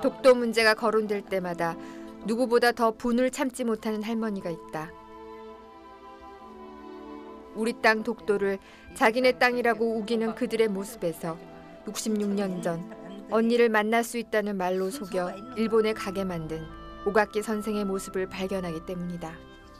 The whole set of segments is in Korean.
독도 문제가 거론될 때마다 누구보다 더 분을 참지 못하는 할머니가 있다. 우리 땅 독도를 자기네 땅이라고 우기는 그들의 모습에서 66년 전 언니를 만날 수 있다는 말로 속여 일본에 가게 만든 오각기 선생의 모습을 발견하기 때문이다.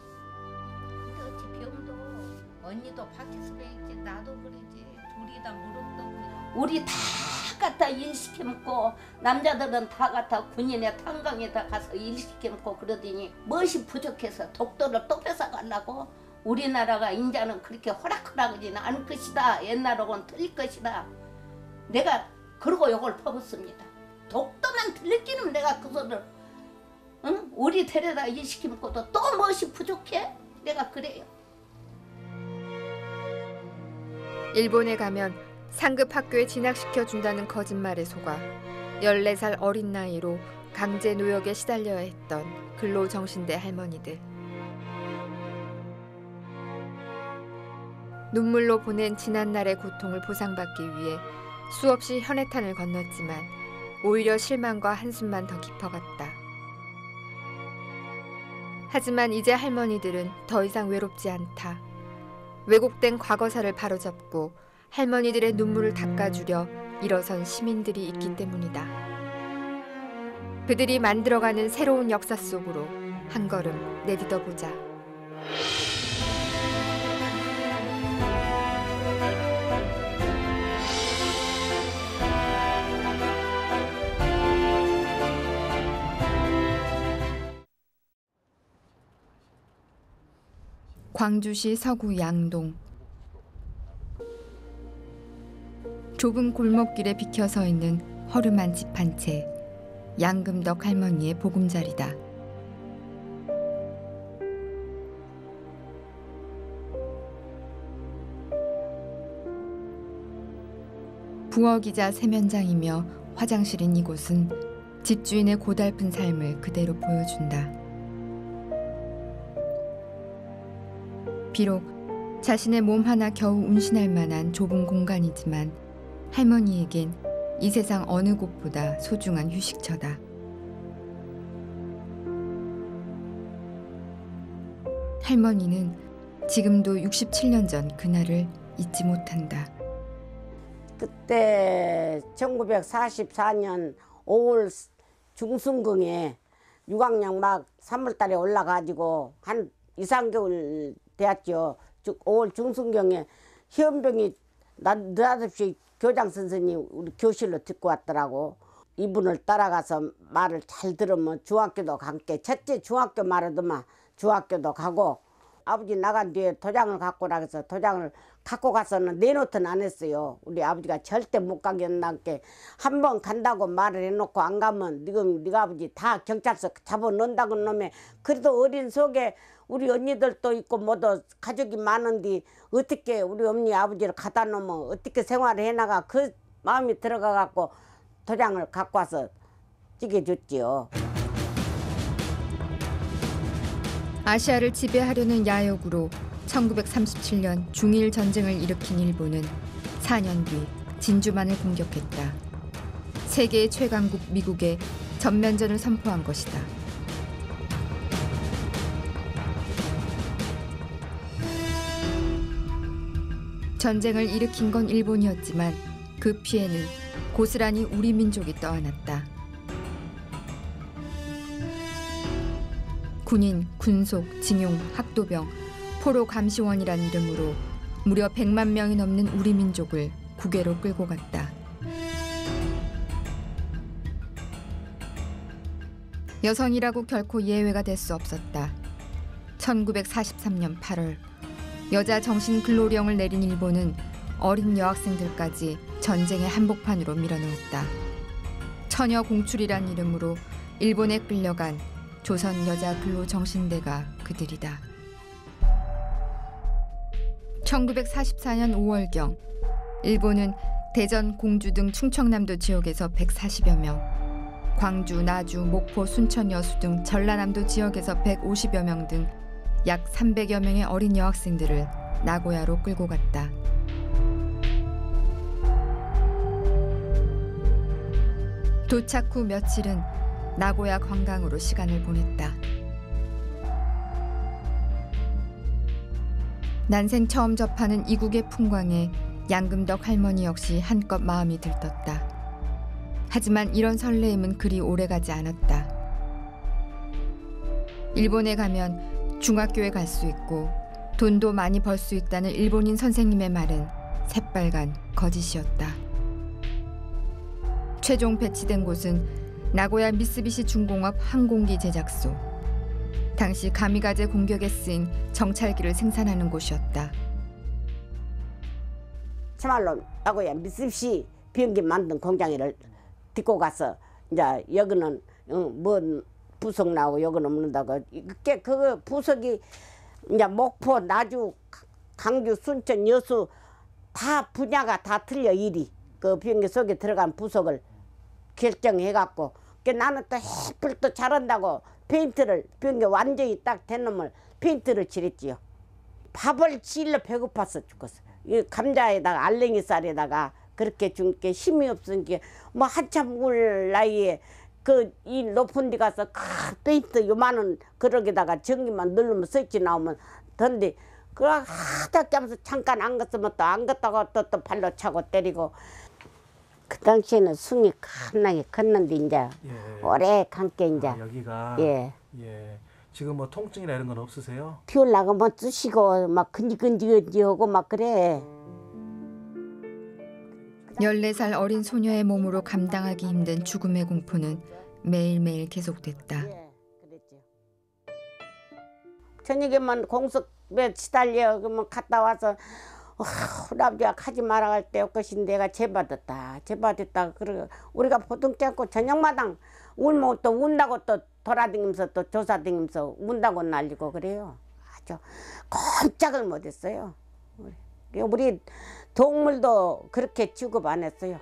병도 언니도 밖에서 배웠지, 나도 그러지. 둘이 다 무릎도 그러지. 우리 다 갖다 일시켜 먹고 남자들은 다 갖다 군인의 탄광에다 가서 일시켜 먹고 그러더니 무엇이 부족해서 독도를 또 뺏어가려고? 우리나라가 인자는 그렇게 호락호락하지는 않을 것이다. 옛날하고는 틀릴 것이다. 내가 그러고 이걸 퍼붓습니다. 독도만 들리기는 내가 그 소리를 응? 우리 데려다 일시켜 먹고도 또 무엇이 부족해? 내가 그래요. 일본에 가면 상급 학교에 진학시켜준다는 거짓말에 속아 14살 어린 나이로 강제 노역에 시달려야 했던 근로정신대 할머니들. 눈물로 보낸 지난날의 고통을 보상받기 위해 수없이 현해탄을 건넜지만 오히려 실망과 한숨만 더 깊어갔다. 하지만 이제 할머니들은 더 이상 외롭지 않다. 왜곡된 과거사를 바로잡고 할머니들의 눈물을 닦아주려 일어선 시민들이 있기 때문이다. 그들이 만들어가는 새로운 역사 속으로 한 걸음 내딛어보자. 광주시 서구 양동. 좁은 골목길에 비켜서 있는 허름한 집 한 채, 양금덕 할머니의 보금자리다. 부엌이자 세면장이며 화장실인 이곳은 집주인의 고달픈 삶을 그대로 보여준다. 비록 자신의 몸 하나 겨우 운신할 만한 좁은 공간이지만 할머니에겐 이 세상 어느 곳보다 소중한 휴식처다. 할머니는 지금도 67년 전 그날을 잊지 못한다. 그때 1944년 5월 중순경에 6학년 막 3월달에 올라가지고 한 2, 3개월 되었죠. 5월 중순경에 희연병이 느닷없이 교장 선생님 우리 교실로 듣고 왔더라고. 이분을 따라가서 말을 잘 들으면 중학교도 갈게. 첫째 중학교 말하더만 중학교도 가고, 아버지 나간 뒤에 도장을 갖고 나가서 도장을 갖고 가서는 내노트는 안 했어요. 우리 아버지가 절대 못 가게 한다게 한 번 간다고 말을 해놓고 안 가면 네가 아버지 다 경찰서 잡아놓는다고 놈에. 그래도 어린 속에 우리 언니들도 있고 모두 가족이 많은데 어떻게 우리 어머니 아버지를 갖다 놓으면 어떻게 생활을 해나가, 그 마음이 들어가 갖고 도장을 갖고 와서 찍어줬지요. 아시아를 지배하려는 야욕으로 1937년 중일 전쟁을 일으킨 일본은 4년 뒤 진주만을 공격했다. 세계의 최강국 미국에 전면전을 선포한 것이다. 전쟁을 일으킨 건 일본이었지만 그 피해는 고스란히 우리 민족이 떠안았다. 군인, 군속, 징용, 학도병, 포로 감시원이란 이름으로 무려 100만 명이 넘는 우리 민족을 국외로 끌고 갔다. 여성이라고 결코 예외가 될 수 없었다. 1943년 8월 여자 정신 근로령을 내린 일본은 어린 여학생들까지 전쟁의 한복판으로 밀어넣었다. 처녀 공출이란 이름으로 일본에 끌려간 조선 여자 근로정신대가 그들이다. 1944년 5월경 일본은 대전, 공주 등 충청남도 지역에서 140여 명, 광주, 나주, 목포, 순천, 여수 등 전라남도 지역에서 150여 명 등 약 300여 명의 어린 여학생들을 나고야로 끌고 갔다. 도착 후 며칠은 나고야 관광으로 시간을 보냈다. 난생 처음 접하는 이국의 풍광에 양금덕 할머니 역시 한껏 마음이 들떴다. 하지만 이런 설레임은 그리 오래가지 않았다. 일본에 가면 중학교에 갈 수 있고 돈도 많이 벌 수 있다는 일본인 선생님의 말은 새빨간 거짓이었다. 최종 배치된 곳은 나고야 미쓰비시 중공업 항공기 제작소. 당시 가미가제 공격에 쓰인 정찰기를 생산하는 곳이었다. 참말로 나고야 미쓰비시 비행기 만든 공장을 딛고 가서 이제 여기는 뭐 부속 나오고 여기는 없는다고. 그 부속이 이제 목포, 나주, 강주, 순천, 여수 다 분야가 다 틀려 일이. 그 비행기 속에 들어간 부속을 결정해갖고 나는 또 해플 또 잘한다고 페인트를 비행기 완전히 딱 된 놈을 페인트를 칠했지요. 밥을 질러 배고파서 죽었어. 이 감자에다가 알랭이 쌀에다가 그렇게 준 게 힘이 없으니까 뭐 한참 울 나이에 그 이 높은 데 가서 페인트 요만한 그러게다가 전기만 누르면 스위치 나오면 던데 그 하다 하면서 잠깐 안 갔으면 또 안 갔다가 또 발로 차고 때리고. 그 당시에는 숭이 겁나게 컸는데 이제 오래 감게 이제 여기가 예. 지금 뭐 통증이나 이런 건 없으세요? 피울라고 뭐 쑤시고 막 근지근지하고 막 그래. 14살 어린 소녀의 몸으로 감당하기 힘든 죽음의 공포는 매일매일 계속됐다. 그랬죠. 저녁에만 공습에 시달려 그러면 갔다 와서 할아버지가 가지 마라 할 때 것이 내가 죄받았다 그러고 우리가 보통지 않고 저녁마당 울면 또 운다고 또 돌아다니면서 또 조사다니면서 운다고 날리고 그래요. 아주 꼼짝을 못했어요. 우리 동물도 그렇게 취급 안 했어요.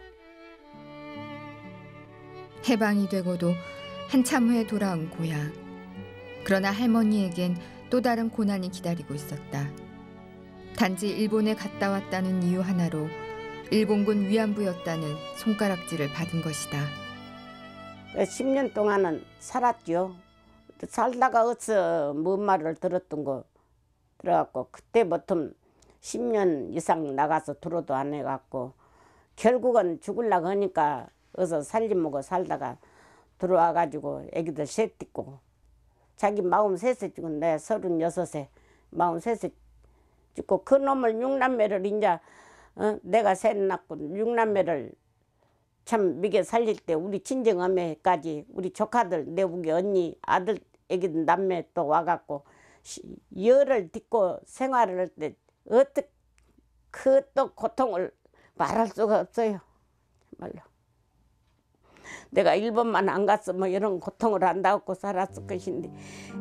해방이 되고도 한참 후에 돌아온 고향. 그러나 할머니에겐 또 다른 고난이 기다리고 있었다. 단지 일본에 갔다 왔다는 이유 하나로 일본군 위안부였다는 손가락질을 받은 것이다. 10년 동안은 살았죠. 살다가 어디서 뭔 말을 들었던 거 들어갖고 그때부터 10년 이상 나가서 들어도 안 해갖고 결국은 죽으려고 하니까 어서 살림먹어 살다가 들어와가지고 애기들 셋 있고 자기 43세 죽은 내 36세 43세 죽고 그 놈을 6남매를 이제 내가 셋 낳고 6남매를 참 미게 살릴 때 우리 친정어매까지 우리 조카들 내 우리 언니 아들 애기들 남매 또 와갖고 열을 딛고 생활을 할 때 어떻게 그 또 고통을 말할 수가 없어요. 정말로. 내가 일본만 안 갔으면 이런 고통을 안 당하고 살았을 것인데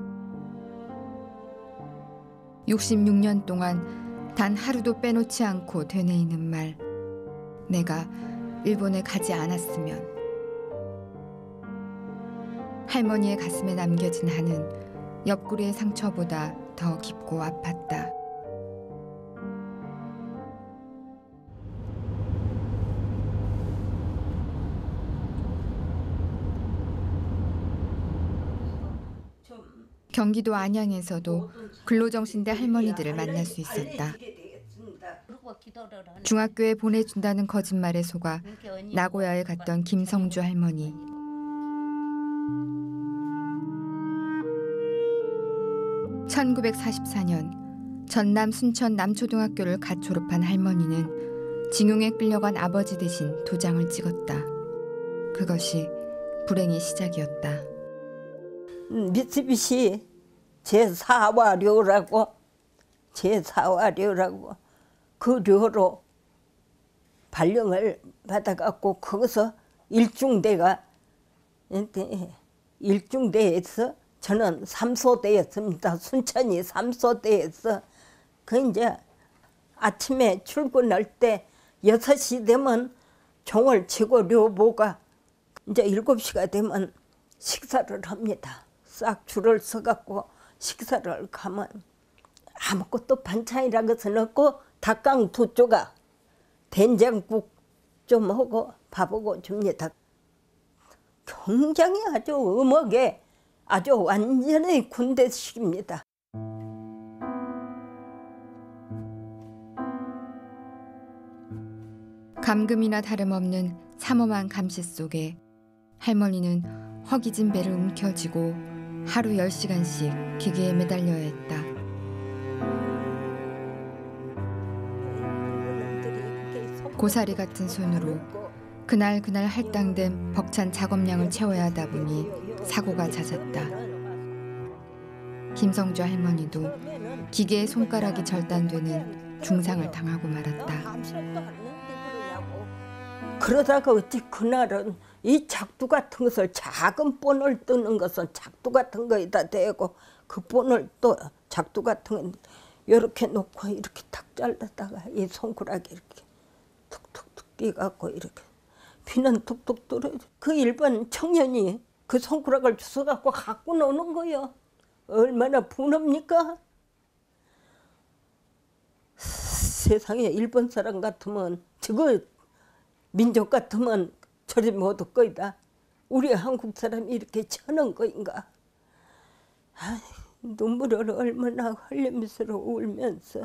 66년 동안 단 하루도 빼놓지 않고 되뇌이는 말. 내가 일본에 가지 않았으면. 할머니의 가슴에 남겨진 한은 옆구리의 상처보다 더 깊고 아팠다. 경기도 안양에서도 근로정신대 할머니들을 만날 수 있었다. 중학교에 보내준다는 거짓말에 속아 나고야에 갔던 김성주 할머니. (1944년) 전남 순천 남초등학교를 갓 졸업한 할머니는 징용에 끌려간 아버지 대신 도장을 찍었다. 그것이 불행의 시작이었다. 미쓰비시 제4화 료라고 그 료로 발령을 받아갖고 거기서 일중대에서 저는 3소대였습니다. 순천이 3소대에서 그 이제 아침에 출근할 때 6시 되면 종을 치고 료보가 이제 7시가 되면 식사를 합니다. 싹 줄을 서갖고 식사를 가면 아무것도 반찬이란 것은 없고 닭강 2조각 된장국 좀 하고 밥하고 줍니다. 굉장히 아주 음악에 아주 완전히 군대식입니다. 감금이나 다름없는 삼엄한 감시 속에 할머니는 허기진 배를 움켜쥐고 하루 10시간씩 기계에 매달려야 했다. 고사리 같은 손으로 그날 할당된 벅찬 작업량을 채워야 하다 보니 사고가 잦았다. 김성주 할머니도 기계의 손가락이 절단되는 중상을 당하고 말았다. 그러다가 어찌 그날은 이 작두 같은 것을 작은 본을 뜨는 것은 작두 같은 거에다 대고 그 본을 또 작두 같은 거 이렇게 놓고 이렇게 탁 잘랐다가 이 손가락이 이렇게 툭툭툭 끼갖고 이렇게 피는 툭툭 떨어져. 그 일본 청년이 그 손가락을 주워갖고 갖고 노는 거요. 얼마나 분합니까? 세상에 일본 사람 같으면 저거 민족 같으면 저리 못 올 거이다. 우리 한국 사람이 이렇게 쳐는 거인가. 아이, 눈물을 얼마나 흘리면서 울면서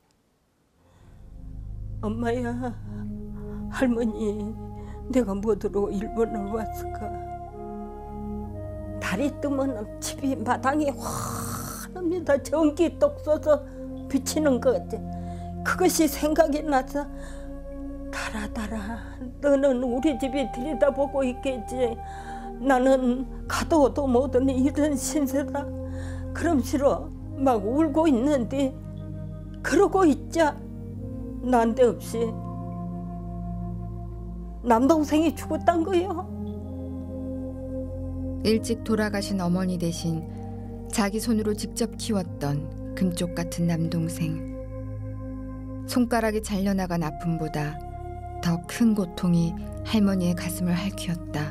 엄마야, 할머니, 내가 뭐더러 일본을 왔을까. 달이 뜨면 집이 마당이 환합니다. 전기 똑 쏘서 비치는 것 같아. 그것이 생각이 나서 달아 너는 우리 집에 들여다보고 있겠지. 나는 가도 오도 못하는 이런 신세다. 그럼 싫어 막 울고 있는데 그러고 있자 난데없이 남동생이 죽었단 거요. 일찍 돌아가신 어머니 대신 자기 손으로 직접 키웠던 금쪽 같은 남동생. 손가락이 잘려나간 아픔보다 더 큰 고통이 할머니의 가슴을 핥히었다.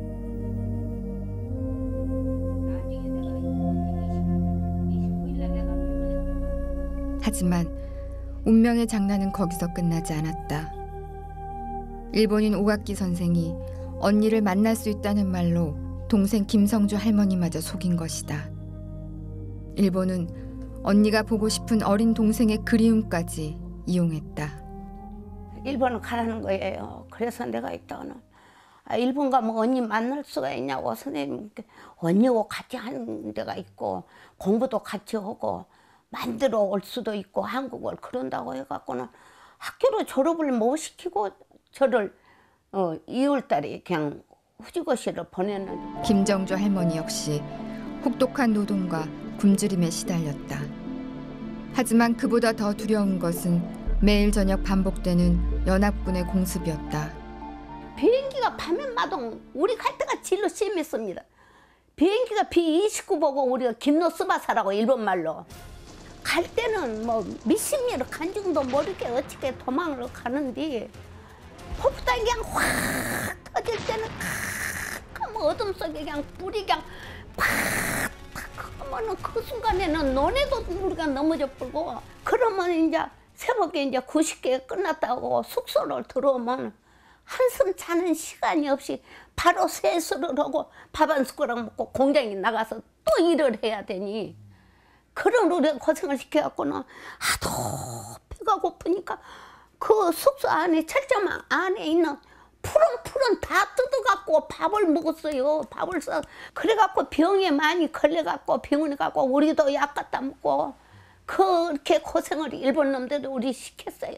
하지만 운명의 장난은 거기서 끝나지 않았다. 일본인 오각기 선생이 언니를 만날 수 있다는 말로 동생 김성주 할머니마저 속인 것이다. 일본은 언니가 보고 싶은 어린 동생의 그리움까지 이용했다. 일본을 가라는 거예요. 그래서 내가 있다가는 일본 가면 언니 만날 수가 있냐고 선생님께. 언니하고 같이 하는 데가 있고 공부도 같이 하고 만들어 올 수도 있고 한국을 그런다고 해갖고는 학교로 졸업을 못 시키고 저를 2월달에 그냥 후지고시를 보냈는데. 김정주 할머니 역시 혹독한 노동과 굶주림에 시달렸다. 하지만 그보다 더 두려운 것은 매일 저녁 반복되는 연합군의 공습이었다. 비행기가 밤에마다 우리 갈 때가 진로 심했습니다. 비행기가 B-29 보고 우리가 김노스바사라고 일본말로 갈 때는 뭐 몇십 미터 간중도 모르게 어떻게 도망을 가는데 폭탄이 그냥 확 터질 때는 칵 어둠 속에 그냥 불이 그냥 팍 하면은 그 순간에는 논에도 우리가 넘어져 버리고. 그러면 이제 새벽에 이제 90개가 끝났다고 숙소를 들어오면 한숨 자는 시간이 없이 바로 세수를 하고 밥 한 숟가락 먹고 공장에 나가서 또 일을 해야 되니, 그런 우리가 고생을 시켜갖고는 하도 배가 고프니까 그 숙소 안에 철저망 안에 있는 푸른 다 뜯어갖고 밥을 먹었어요. 밥을 써. 그래갖고 병에 많이 걸려갖고 병원에 가고 우리도 약 갖다 먹고 그렇게 고생을 일본 놈들이 우리 시켰어요.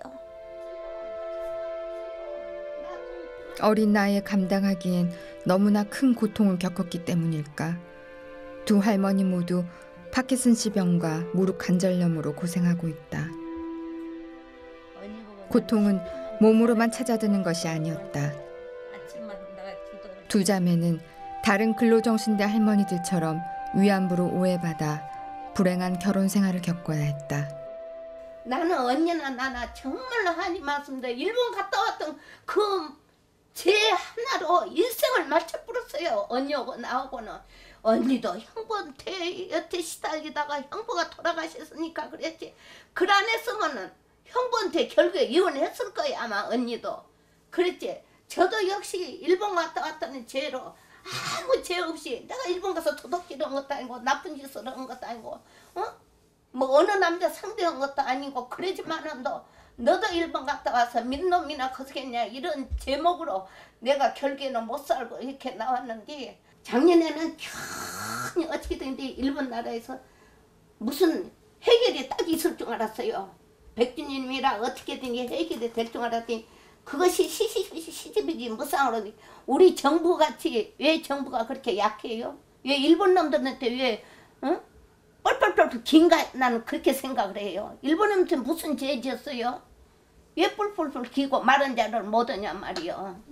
어린 나이에 감당하기엔 너무나 큰 고통을 겪었기 때문일까. 두 할머니 모두 파키슨氏병과 무릎 관절염으로 고생하고 있다. 고통은 몸으로만 찾아드는 것이 아니었다. 두 자매는 다른 근로정신대 할머니들처럼 위안부로 오해받아 불행한 결혼 생활을 겪어야 했다. 나는 언니나 나나 정말로 하니 말씀드려 일본 갔다 왔던 그 제 하나로 일생을 맞춰버렸어요. 언니하고 나하고는. 언니도 형부한테 여태 시달리다가 형부가 돌아가셨으니까 그랬지. 그 안에서는 형부한테 결국에 이혼했을 거야 아마. 언니도 그랬지. 저도 역시 일본 갔다 왔다는 죄로 아무 죄 없이 내가 일본 가서 도둑질을 한 것도 아니고 나쁜 짓을 한 것도 아니고 뭐 어느 남자 상대한 것도 아니고 그러지만은 너도 일본 갔다 와서 민놈이나 거스겠냐 이런 제목으로 내가 결국에는 못 살고 이렇게 나왔는데 작년에는 괜히 어떻게든 일본 나라에서 무슨 해결이 딱 있을 줄 알았어요. 백주님이라 어떻게든 해결이 될 줄 알았더니 그것이 시집이지 무상으로 우리 정부같이 왜 정부가 그렇게 약해요? 왜 일본 놈들한테 왜 뻘뻘뻘 긴가 나는 그렇게 생각을 해요. 일본 놈한테 무슨 죄 지었어요? 왜 뿔뿔뿔 기고 마른 자를 못 하냐 말이요.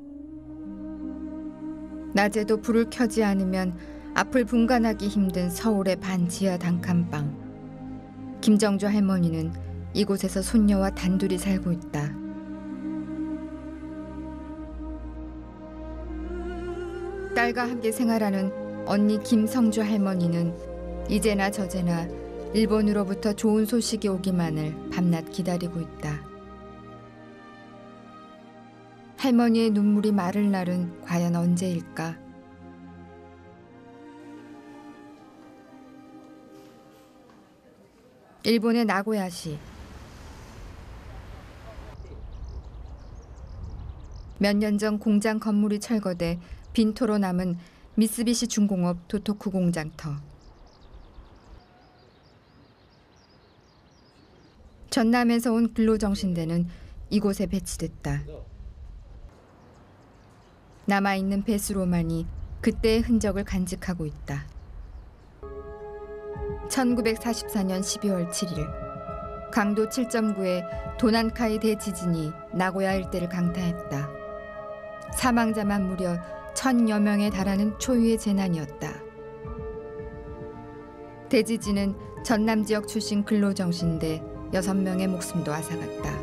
낮에도 불을 켜지 않으면 앞을 분간하기 힘든 서울의 반지하 단칸방. 김정주 할머니는 이곳에서 손녀와 단둘이 살고 있다. 딸과 함께 생활하는 언니 김성주 할머니는 이제나 저제나 일본으로부터 좋은 소식이 오기만을 밤낮 기다리고 있다. 할머니의 눈물이 마를 날은 과연 언제일까? 일본의 나고야시. 몇 년 전 공장 건물이 철거돼 빈토로 남은 미쓰비시 중공업 도토쿠 공장터. 전남에서 온 근로정신대는 이곳에 배치됐다. 남아있는 배수로만이 그때의 흔적을 간직하고 있다. 1944년 12월 7일 강도 7.9의 도난카이 대지진이 나고야 일대를 강타했다. 사망자만 무려 1,000여 명에 달하는 초유의 재난이었다. 대지진은 전남 지역 출신 근로정신대 6명의 목숨도 앗아갔다.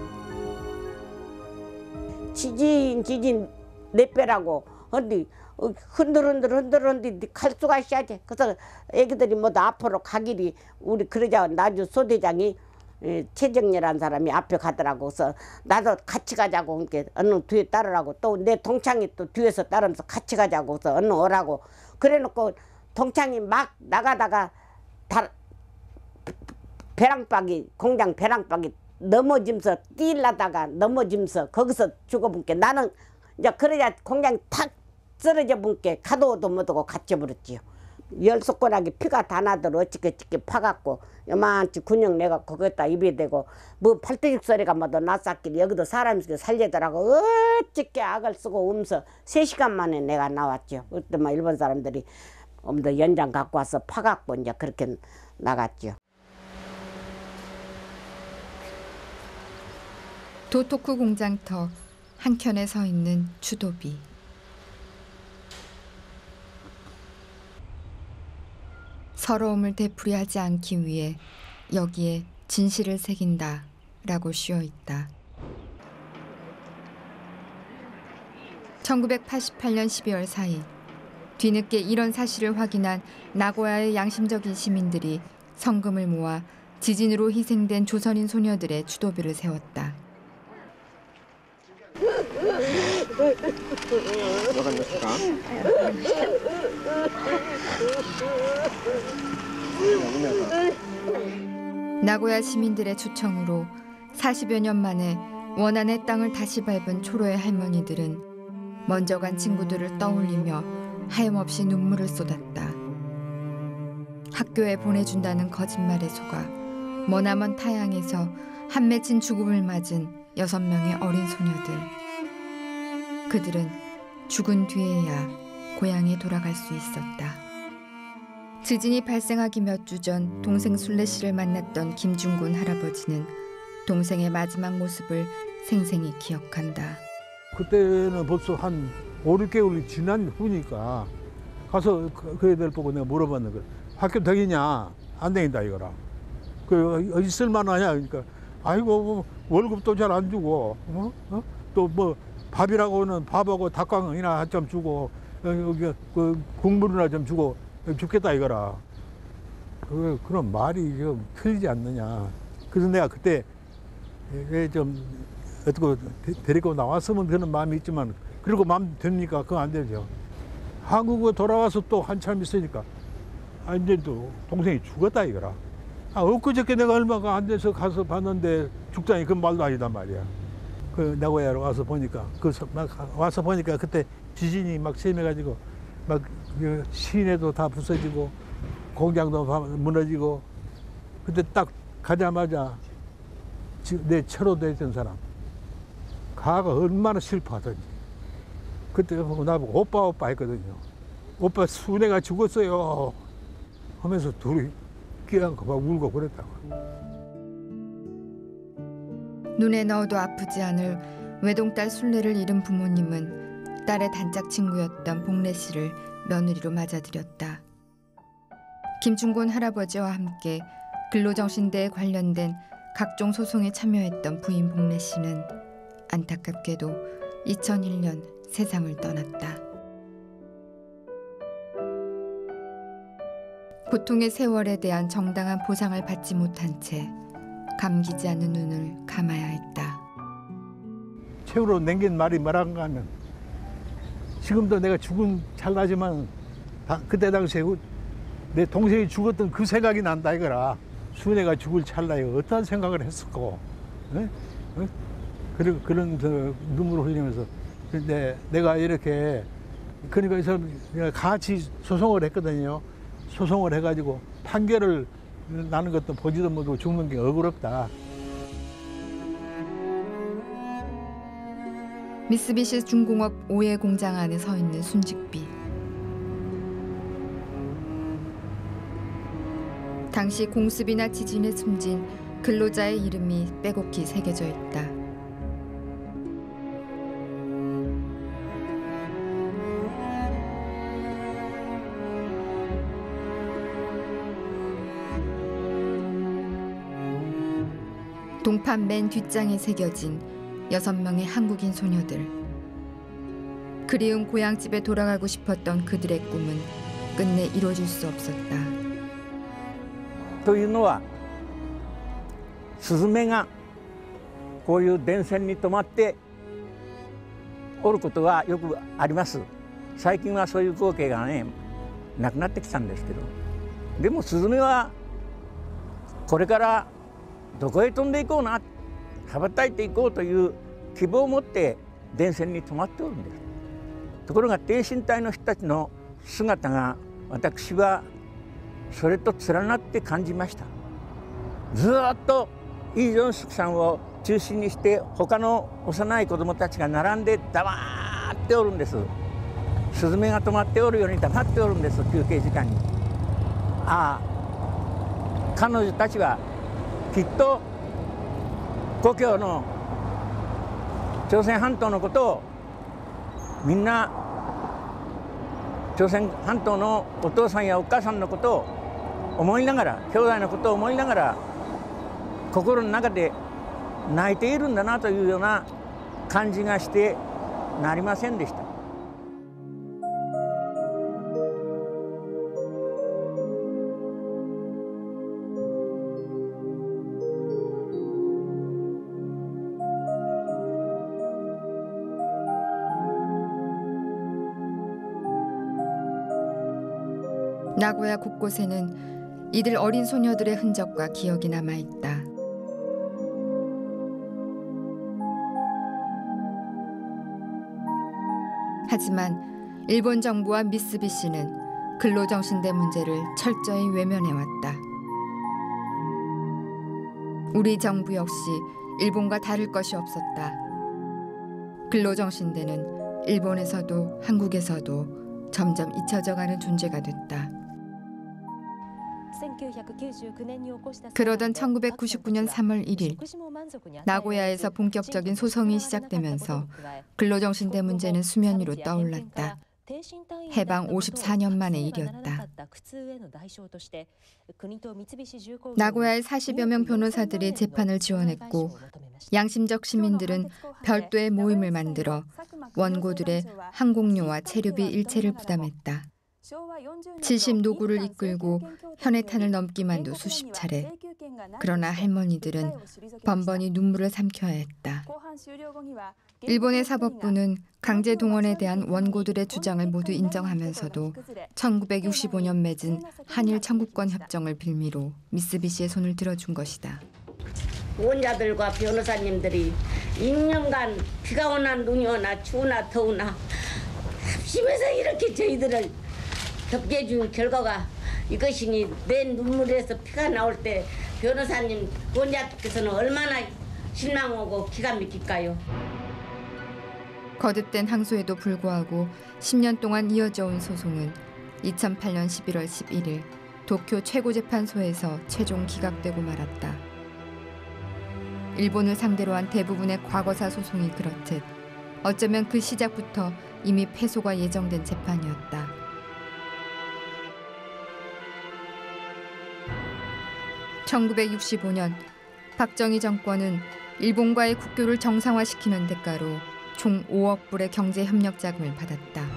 지진 내 빼라고 어디 흔들흔들 칼수가 있어야지. 그래서 애기들이 모두 앞으로 가길이 우리 그러자 나주 소대장이 최정렬한 사람이 앞에 가더라고. 그래서 나도 같이 가자고 그러니까 얼른 뒤에 따르라고 또 내 동창이 또 뒤에서 따르면서 같이 가자고 그래서 얼른 오라고 그래놓고 동창이 막 나가다가 배랑박이 공장 배랑박이 넘어지면서 뛰려다가 넘어지면서 거기서 죽어본게 나는 이제 그러자 공장 탁 쓰러져 본게 가도도 못하고 갇혀버렸지요. 열손가락에 피가 다 나도록 어찌게 파갖고 요만치 근육 내가 거기다 입에 대고 뭐 팔뚝 소리가 뭐도 났었길래 여기도 사람이 살리더라고. 어찌게 악을 쓰고 오면서 3시간 만에 내가 나왔죠. 그때 막 일본 사람들이 엄더 연장 갖고 와서 파갖고 이제 그렇게 나갔죠. 도토쿠 공장터 한켠에 서 있는 추도비. 서러움을 되풀이하지 않기 위해 여기에 진실을 새긴다라고 씌어있다. 1988년 12월 4일 뒤늦게 이런 사실을 확인한 나고야의 양심적인 시민들이 성금을 모아 지진으로 희생된 조선인 소녀들의 추도비를 세웠다. 나고야 시민들의 초청으로 40여 년 만에 원안의 땅을 다시 밟은 초로의 할머니들은 먼저 간 친구들을 떠올리며 하염없이 눈물을 쏟았다. 학교에 보내준다는 거짓말에 속아 머나먼 타양에서 한 맺힌 죽음을 맞은 6명의 어린 소녀들. 그들은 죽은 뒤에야 고향에 돌아갈 수 있었다. 지진이 발생하기 몇 주 전 동생 순례 씨를 만났던 김중곤 할아버지는 동생의 마지막 모습을 생생히 기억한다. 그때는 벌써 한 5, 6개월이 지난 후니까 가서 그 애들 보고 내가 물어봤는 거야. 학교 되겠냐? 안 되겠다 이거라. 그 있을 만하냐? 그러니까 아이고 뭐 월급도 잘 안 주고 또 뭐 밥이라고는 밥하고 닭강이나 한 점 주고 그 국물이나 좀 주고 죽겠다 이거라. 그런 말이 좀 틀리지 않느냐. 그래서 내가 그때 좀 어떻게 데리고 나왔으면 그런 마음이 있지만 그리고 마음 됩니까? 그건 안 되죠. 한국에 돌아와서 또 한참 있으니까 이제 또 동생이 죽었다 이거라. 엊그저께 내가 얼마가 안 돼서 가서 봤는데 죽다니 그 말도 아니단 말이야. 그 나고야로 와서 보니까 와서 보니까 그때 지진이 막 심해가지고 막 시내도 다 부서지고 공장도 무너지고 그때 딱 가자마자 내 처로 됐던 사람 가가 얼마나 슬퍼하던지 그때 보고 나보고 오빠 했거든요. 오빠 순애가 죽었어요 하면서 둘이 끼안고 막 울고 그랬다고. 눈에 넣어도 아프지 않을 외동딸 순례를 잃은 부모님은 딸의 단짝 친구였던 복래 씨를 며느리로 맞아들였다. 김충곤 할아버지와 함께 근로정신대에 관련된 각종 소송에 참여했던 부인 복래 씨는 안타깝게도 2001년 세상을 떠났다. 고통의 세월에 대한 정당한 보상을 받지 못한 채 감기지 않는 눈을 감아야 했다. 최후로 남긴 말이 뭐란가 하면 지금도 내가 죽은 찰나지만 그때 당시에 내 동생이 죽었던 그 생각이 난다 이거라. 순애가 죽을 찰나에 어떤 생각을 했었고 그런 눈물을 흘리면서 근데 내가 이렇게 그러니까 이 사람 같이 소송을 했거든요. 소송을 해가지고 판결을 나는 것도 보지도 못하고 죽는 게 억울했다. 미쓰비시 중공업 오해 공장 안에 서 있는 순직비. 당시 공습이나 지진에 숨진 근로자의 이름이 빼곡히 새겨져 있다. 동판 맨 뒷장에 새겨진 6명의 한국인 소녀들. 그리운 고향집에 돌아가고 싶었던 그들의 꿈은 끝내 이루어질 수 없었다. というのはスズメがこういう電線に止まっておることがよくあります。最近はそういう光景がねなくなってきたんですけど、でもスズメはこれからどこへ飛んでいこうな、羽ばたいていこうという希望を持って電線に止まっておるんです。ところが挺身隊の人たちの姿が私はそれと連なって感じました。ずっとイ・ジョンスクさんを中心にして他の幼い子どもたちが並んで黙っておるんです。スズメが止まっておるように黙っておるんです。休憩時間に彼女たちはきっと故郷の朝鮮半島のことをみんな朝鮮半島のお父さんやお母さんのことを思いながら、兄弟のことを思いながら心の中で泣いているんだなというような感じがしてなりませんでした。 나고야 곳곳에는 이들 어린 소녀들의 흔적과 기억이 남아있다. 하지만 일본 정부와 미쓰비시는 근로정신대 문제를 철저히 외면해왔다. 우리 정부 역시 일본과 다를 것이 없었다. 근로정신대는 일본에서도 한국에서도 점점 잊혀져가는 존재가 됐다. 그러던 1999년 3월 1일 나고야에서 본격적인 소송이 시작되면서 근로정신대 문제는 수면 위로 떠올랐다. 해방 54년 만의 일이었다. 나고야의 40여 명 변호사들이 재판을 지원했고 양심적 시민들은 별도의 모임을 만들어 원고들의 항공료와 체류비 일체를 부담했다. 70 노구를 이끌고 현해탄을 넘기만도 수십 차례. 그러나 할머니들은 번번이 눈물을 삼켜야 했다. 일본의 사법부는 강제 동원에 대한 원고들의 주장을 모두 인정하면서도 1965년 맺은 한일 청구권 협정을 빌미로 미쓰비시의 손을 들어준 것이다. 원자들과 변호사님들이 6년간 비가 오나 눈이 오나 추우나 더우나 합심해서 이렇게 저희들을 덮개준 결과가 이것이니 내 눈물에서 피가 나올 때 변호사님 원자께서는 얼마나 실망하고 기가 막힐까요? 거듭된 항소에도 불구하고 10년 동안 이어져 온 소송은 2008년 11월 11일 도쿄 최고재판소에서 최종 기각되고 말았다. 일본을 상대로 한 대부분의 과거사 소송이 그렇듯 어쩌면 그 시작부터 이미 패소가 예정된 재판이었다. 1965년 박정희 정권은 일본과의 국교를 정상화시키는 대가로 총 5억 불의 경제협력 자금을 받았다.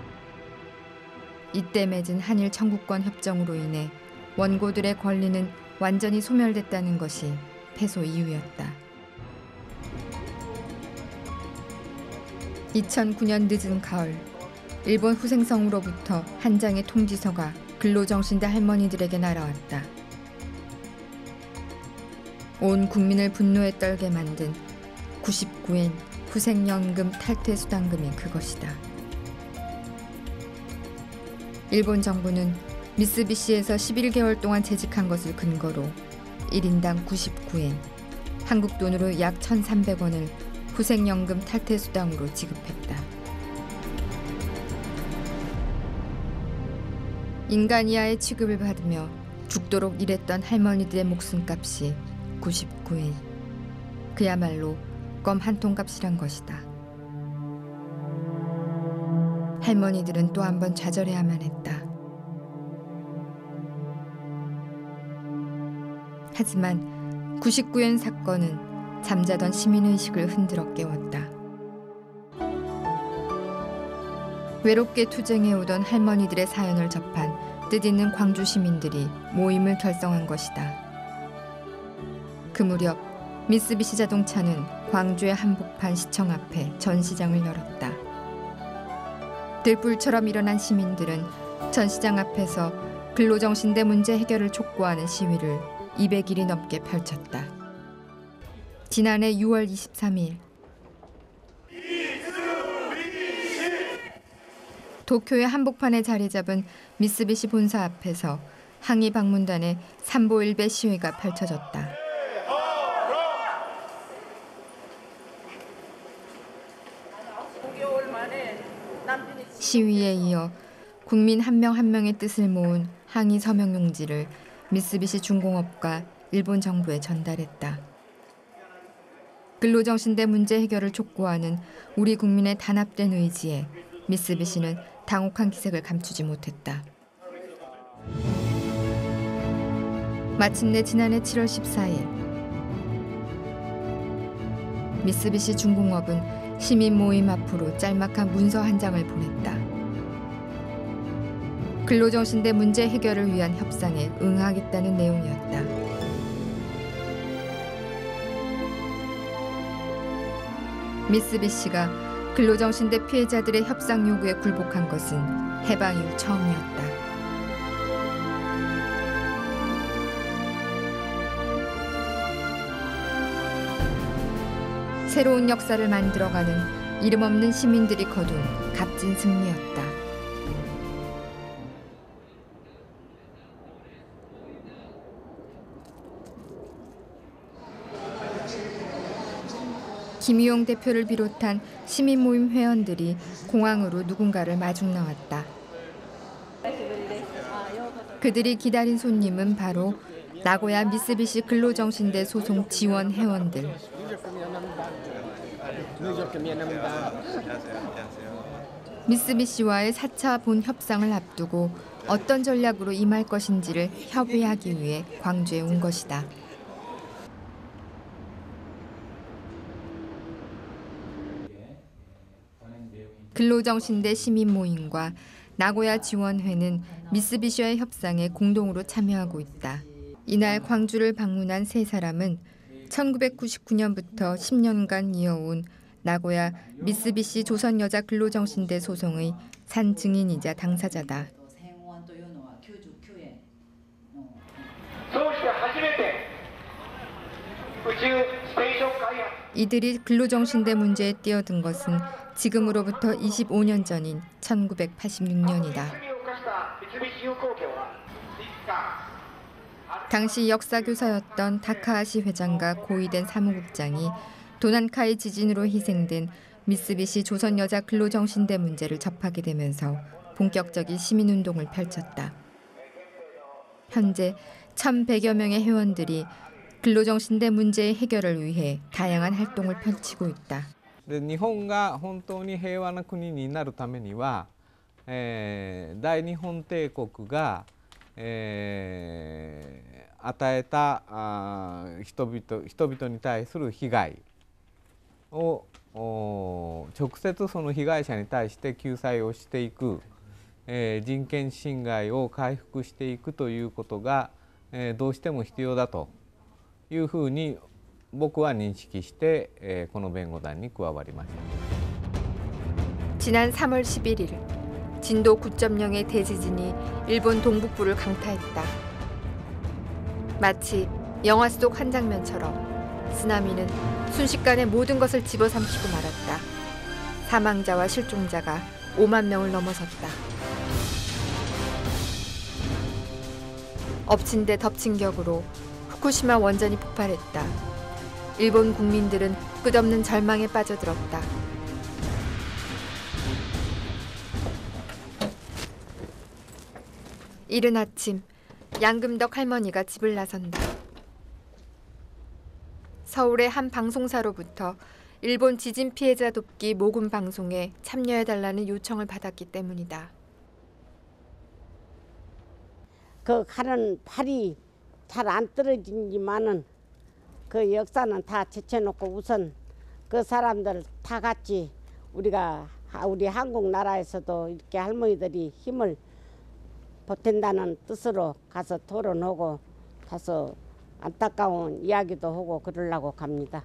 이때 맺은 한일 청구권 협정으로 인해 원고들의 권리는 완전히 소멸됐다는 것이 패소 이유였다. 2009년 늦은 가을, 일본 후생성으로부터 한 장의 통지서가 근로정신대 할머니들에게 날아왔다. 온 국민을 분노에 떨게 만든 99엔 후생연금 탈퇴수당금이 그것이다. 일본 정부는 미쓰비시에서 11개월 동안 재직한 것을 근거로 1인당 99엔, 한국 돈으로 약 1,300원을 후생연금 탈퇴수당으로 지급했다. 인간 이하의 취급을 받으며 죽도록 일했던 할머니들의 목숨값이 99엔. 그야말로 껌 한 통값이란 것이다. 할머니들은 또 한 번 좌절해야만 했다. 하지만 99엔 사건은 잠자던 시민의식을 흔들어 깨웠다. 외롭게 투쟁해오던 할머니들의 사연을 접한 뜻있는 광주 시민들이 모임을 결성한 것이다. 그 무렵 미쓰비시 자동차는 광주의 한복판 시청 앞에 전시장을 열었다. 들불처럼 일어난 시민들은 전시장 앞에서 근로정신대 문제 해결을 촉구하는 시위를 200일이 넘게 펼쳤다. 지난해 6월 23일 도쿄의 한복판에 자리 잡은 미쓰비시 본사 앞에서 항의 방문단의 삼보일배 시위가 펼쳐졌다. 시위에 이어 국민 한 명 한 명의 뜻을 모은 항의 서명 용지를 미쓰비시 중공업과 일본 정부에 전달했다. 근로정신대 문제 해결을 촉구하는 우리 국민의 단합된 의지에 미쓰비시는 당혹한 기색을 감추지 못했다. 마침내 지난해 7월 14일 미쓰비시 중공업은 시민 모임 앞으로 짤막한 문서 한 장을 보냈다. 근로정신대 문제 해결을 위한 협상에 응하겠다는 내용이었다. 미쓰비시가 근로정신대 피해자들의 협상 요구에 굴복한 것은 해방 이후 처음이었다. 새로운 역사를 만들어가는 이름 없는 시민들이 거둔 값진 승리였다. 김희용 대표를 비롯한 시민모임 회원들이 공항으로 누군가를 마중 나왔다. 그들이 기다린 손님은 바로 나고야 미쓰비시 근로정신대 소송 지원 회원들. 미쓰비시와의 4차 본 협상을 앞두고 어떤 전략으로 임할 것인지를 협의하기 위해 광주에 온 것이다. 근로정신대 시민모임과 나고야 지원회는 미쓰비시와의 협상에 공동으로 참여하고 있다. 이날 광주를 방문한 세 사람은 1999년부터 10년간 이어온 나고야 미쓰비시 조선여자 근로정신대 소송의 산 증인이자 당사자다. 이들이 근로정신대 문제에 뛰어든 것은 지금으로부터 25년 전인 1986년이다. 당시 역사교사였던 다카하시 회장과 고이덴 사무국장이 도난카이 지진으로 희생된 미쓰비시 조선여자 근로정신대 문제를 접하게 되면서 본격적인 시민운동을 펼쳤다. 현재 1,100여 명의 회원들이 근로정신대 문제의 해결을 위해 다양한 활동을 펼치고 있다. 日本が本当に平和な国になるためには、大日本帝国が、与えた人々に対する被害を直接その被害者に対して救済をしていく、人権侵害を回復していくということが、どうしても必要だというふうに僕は認識して、この弁護団に加わりました。 지난 3월 11일 진도 9.0의 대지진이 일본 동북부를 강타했다. 마치 영화 속 한 장면처럼 쓰나미는 순식간에 모든 것을 집어삼키고 말았다. 사망자와 실종자가 5만 명을 넘어섰다. 엎친 데 덮친 격으로 후쿠시마 원전이 폭발했다. 일본 국민들은 끝없는 절망에 빠져들었다. 이른 아침 양금덕 할머니가 집을 나선다. 서울의 한 방송사로부터 일본 지진 피해자 돕기 모금 방송에 참여해달라는 요청을 받았기 때문이다. 그 하는 팔이 잘 안 떨어지지만은 그 역사는 다 제쳐놓고 우선 그 사람들 다 같이 우리 한국 나라에서도 이렇게 할머니들이 힘을 보탠다는 뜻으로 가서 토론하고 가서 안타까운 이야기도 하고 그러려고 갑니다.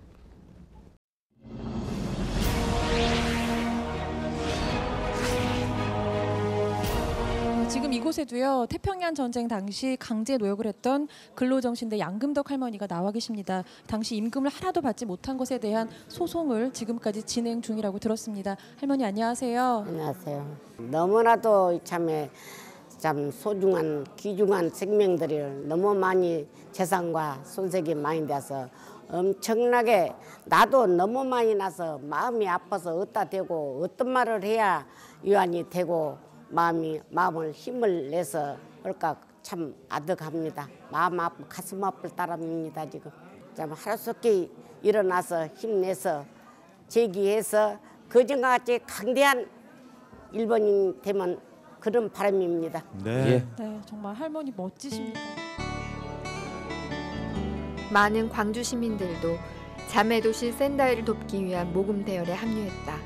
지금 이곳에도요, 태평양 전쟁 당시 강제 노역을 했던 근로정신대 양금덕 할머니가 나와 계십니다. 당시 임금을 하나도 받지 못한 것에 대한 소송을 지금까지 진행 중이라고 들었습니다. 할머니 안녕하세요. 안녕하세요. 너무나도 참 소중한 귀중한 생명들이 너무 많이 재산과 손색이 많이 돼서 엄청나게 나도 너무 많이 나서 마음이 아파서 어디다 대고 어떤 말을 해야 유한이 되고 마음을 힘을 내서 할까 참 아득합니다. 마음 아프 가슴 아플 따름입니다. 지금 참 하루속히 일어나서 힘내서 제기해서 그전같이 강대한 일본인 되면 그런 바람입니다. 네, 정말 할머니 멋지십니다. 많은 광주 시민들도 자매도시 센다이를 돕기 위한 모금 대열에 합류했다.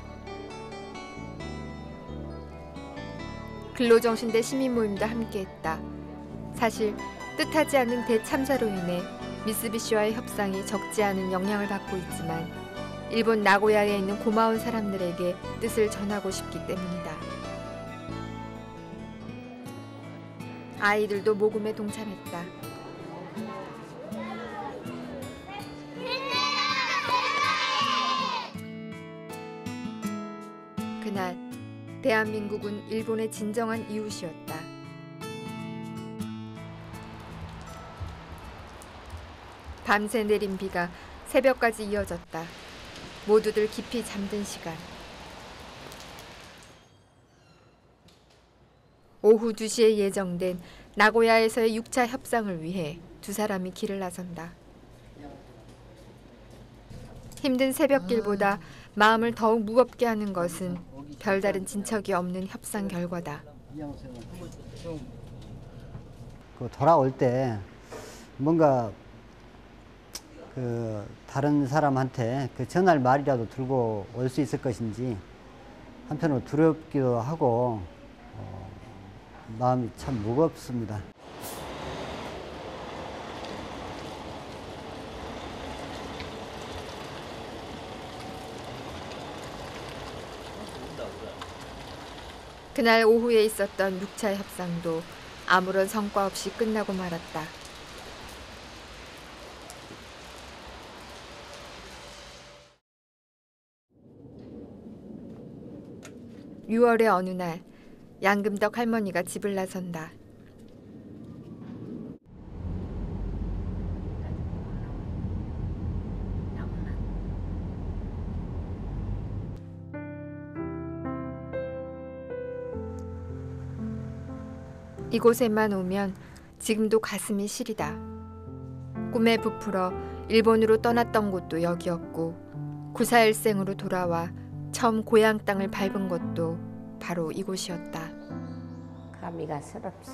근로정신대 시민모임도 함께했다. 사실 뜻하지 않은 대참사로 인해 미쓰비시와의 협상이 적지 않은 영향을 받고 있지만 일본 나고야에 있는 고마운 사람들에게 뜻을 전하고 싶기 때문이다. 아이들도 모금에 동참했다. 그날 대한민국은 일본의 진정한 이웃이었다. 밤새 내린 비가 새벽까지 이어졌다. 모두들 깊이 잠든 시간. 오후 2시에 예정된 나고야에서의 6차 협상을 위해 두 사람이 길을 나선다. 힘든 새벽길보다 마음을 더욱 무겁게 하는 것은 별다른 진척이 없는 협상 결과다. 돌아올 때 뭔가 다른 사람한테 전할 말이라도 들고 올 수 있을 것인지 한편으로 두렵기도 하고 마음이 참 무겁습니다. 그날 오후에 있었던 6차 협상도 아무런 성과 없이 끝나고 말았다. 6월의 어느 날 양금덕 할머니가 집을 나선다. 이곳에만 오면 지금도 가슴이 시리다. 꿈에 부풀어 일본으로 떠났던 곳도 여기였고 9.4일생으로 돌아와 처음 고향 땅을 밟은 것도 바로 이곳이었다. 감회가 새롭소.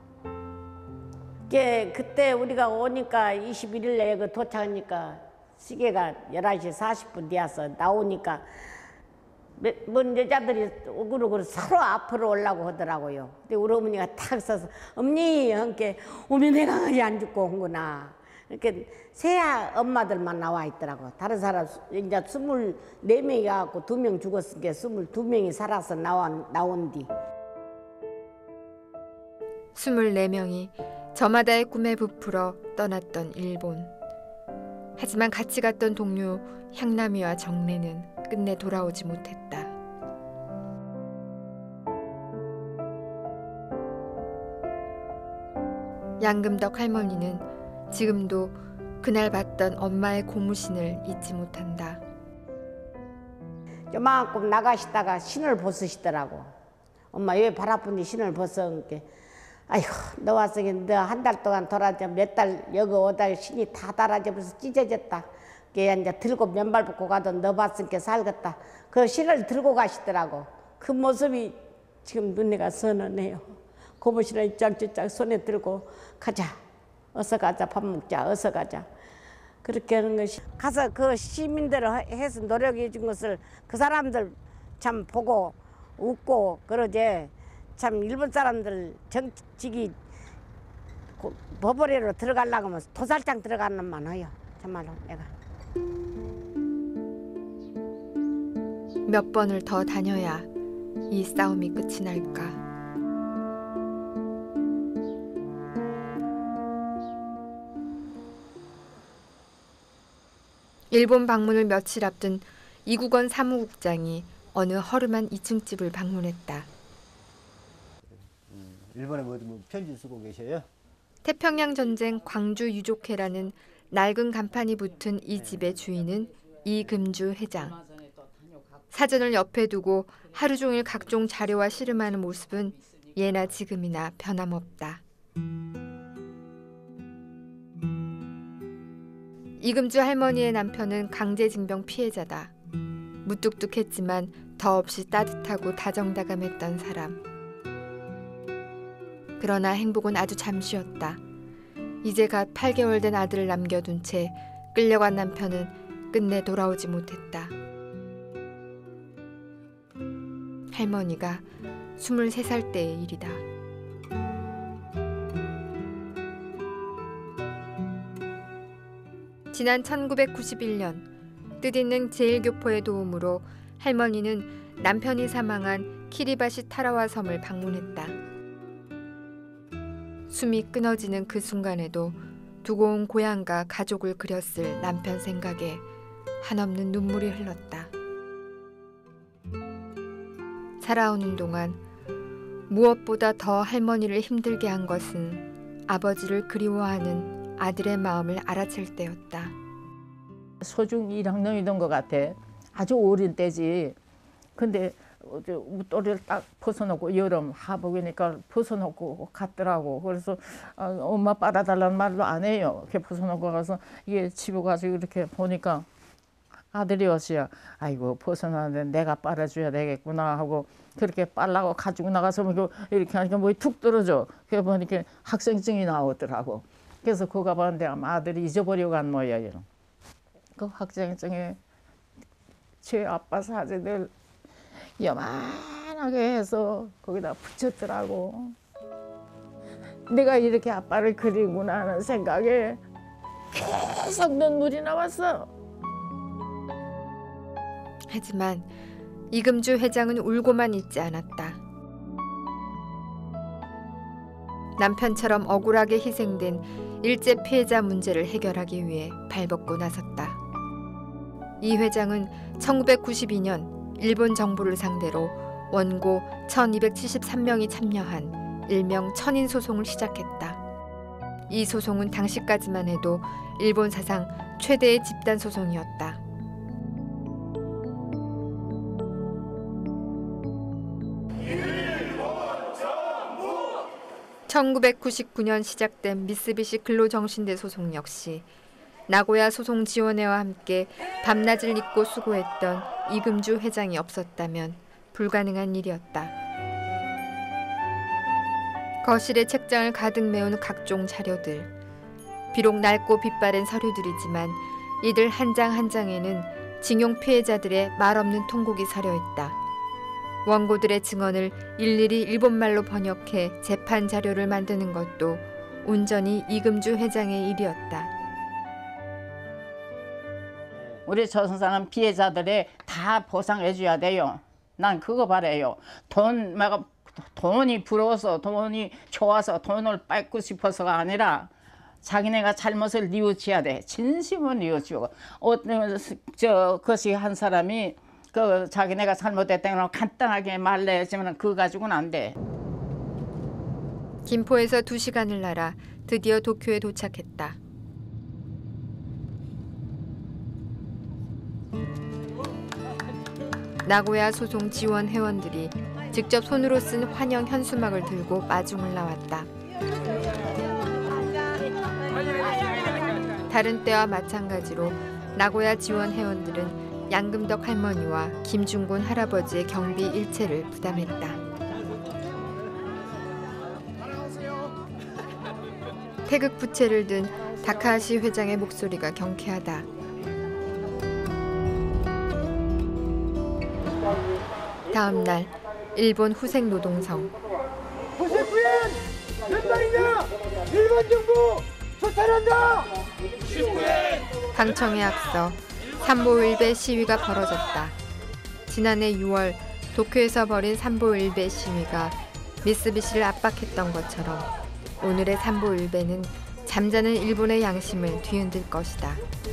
그때 우리가 오니까 21일에 그 도착하니까 시계가 11시 40분 되어서 나오니까 뭔 여자들이 우글우글 서로 앞으로 오려고 하더라고요. 근데 우리 어머니가 탁 서서 어머니 함께 오면 내가 안 죽고 온구나. 이렇게 새 엄마들만 나와 있더라고. 다른 사람 이제 24명이 가고 2명 죽었으니까 22명이 살아서 나온 뒤. 24명이 저마다의 꿈에 부풀어 떠났던 일본. 하지만 같이 갔던 동료 향남이와 정래는 끝내 돌아오지 못했다. 양금덕 할머니는 지금도 그날 봤던 엄마의 고무신을 잊지 못한다. 요만큼 나가시다가 신을 벗으시더라고. 엄마 왜 발 아픈데 신을 벗어? 아이고 너 와서 너 한 달 동안 돌아져 몇 달 여기 오다 신이 다 달아져서 찢어졌다. 이제 들고 맨발 벗고 가도 너 봤으니까 살겠다. 그 신을 들고 가시더라고. 그 모습이 지금 눈에가 선언해요. 고무신을 쫙쫙 손에 들고 가자. 어서 가자. 밥 먹자. 어서 가자. 그렇게 하는 것이 가서 그 시민들을 해서 노력해 준 것을 그 사람들 참 보고 웃고 그러지. 참 일본 사람들 정직이 버버리로 들어가려고 하면 도살장 들어가는 만 해요. 정말로 내가. 몇 번을 더 다녀야 이 싸움이 끝이 날까. 일본 방문을 며칠 앞둔 이국원 사무국장이 어느 허름한 2층 집을 방문했다. 일본에 뭐 편지 쓰고 계셔요? 태평양 전쟁 광주 유족회라는 낡은 간판이 붙은 이 집의 주인은 이금주 회장. 사전을 옆에 두고 하루 종일 각종 자료와 씨름하는 모습은 예나 지금이나 변함없다. 이금주 할머니의 남편은 강제징병 피해자다. 무뚝뚝했지만 더없이 따뜻하고 다정다감했던 사람. 그러나 행복은 아주 잠시였다. 이제 갓 8개월 된 아들을 남겨둔 채 끌려간 남편은 끝내 돌아오지 못했다. 할머니가 23살 때의 일이다. 지난 1991년 뜻있는 제1교포의 도움으로 할머니는 남편이 사망한 키리바시 타라와 섬을 방문했다. 숨이 끊어지는 그 순간에도 두고 온 고향과 가족을 그렸을 남편 생각에 한없는 눈물이 흘렀다. 살아오는 동안 무엇보다 더 할머니를 힘들게 한 것은 아버지를 그리워하는 아들의 마음을 알아챌 때였다. 소중 1학년이던 것 같아. 아주 어린 때지. 근데 옷도리를 딱 벗어놓고 여름 하복이니까 벗어놓고 갔더라고. 그래서 엄마 빨아달라는 말도 안 해요. 이렇게 벗어놓고 가서 이게 집에 가서 이렇게 보니까 아들이 어시야. 아이고 벗어놨는데 내가 빨아줘야 되겠구나 하고 그렇게 빨라고 가지고 나가서 이렇게 하니까 뭐 툭 떨어져. 그래 보니까 학생증이 나오더라고. 그래서 그거 봤는데 아마 아들이 잊어버리고 간 모양이에요. 그 학생증에 제 아빠 사진을 요만하게 해서 거기다 붙였더라고. 내가 이렇게 아빠를 그리구나 하는 생각에 계속 눈물이 나왔어. 하지만 이금주 회장은 울고만 있지 않았다. 남편처럼 억울하게 희생된 일제 피해자 문제를 해결하기 위해 발벗고 나섰다. 이 회장은 1992년 일본 정부를 상대로 원고 1273명이 참여한 일명 천인 소송을 시작했다. 이 소송은 당시까지만 해도 일본 사상 최대의 집단 소송이었다. (1999년) 시작된 미쓰비시 근로정신대 소송 역시 나고야 소송 지원회와 함께 밤낮을 잇고 수고했던 이금주 회장이 없었다면 불가능한 일이었다. 거실에 책장을 가득 메운 각종 자료들. 비록 낡고 빛바랜 서류들이지만 이들 한 장 한 장에는 징용 피해자들의 말없는 통곡이 서려있다. 원고들의 증언을 일일이 일본말로 번역해 재판 자료를 만드는 것도 온전히 이금주 회장의 일이었다. 우리 조선사는 피해자들이 다 보상해줘야 돼요. 난 그거 바래요. 돈이 부러워서, 돈이 좋아서, 돈을 뺏고 싶어서가 아니라 자기네가 잘못을 뉘우쳐야 돼. 진심은 뉘우치고. 그것이 한 사람이 자기네가 잘못했다고 간단하게 말내지만 그거 가지고는 안 돼. 김포에서 2시간을 날아 드디어 도쿄에 도착했다. 나고야 소송 지원 회원들이 직접 손으로 쓴 환영 현수막을 들고 마중을 나왔다. 다른 때와 마찬가지로 나고야 지원 회원들은 양금덕 할머니와 김중곤 할아버지의 경비 일체를 부담했다. 태극 부채를 든 다카하시 회장의 목소리가 경쾌하다. 다음 날 일본 후생 노동성. 후생구엔 몇 말이냐? 일본 정부 초탈한다. 방청에 앞서 삼보일배 시위가 벌어졌다. 지난해 6월 도쿄에서 벌인 삼보일배 시위가 미쓰비시를 압박했던 것처럼 오늘의 삼보일배는 잠자는 일본의 양심을 뒤흔들 것이다.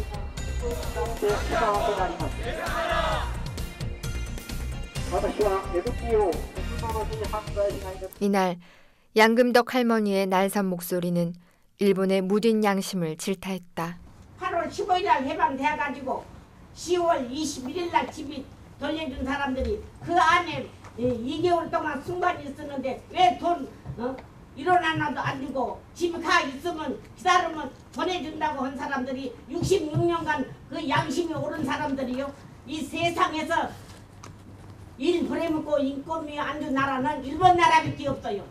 이날 양금덕 할머니의 날선 목소리는 일본의 무딘 양심을 질타했다. 8월 15일 날 해방돼가지고 10월 21일 날 집이 돌려준 사람들이 그 안에 2개월 동안 순간이 있었는데 왜 돈 일어나나도 안 주고 집에 가 있으면 기다리면 보내준다고 한 사람들이 66년간 그 양심이 옳은 사람들이요. 이 세상에서 일 부려먹고 인권미 안 준 나라는 일본 나라밖에 없어요.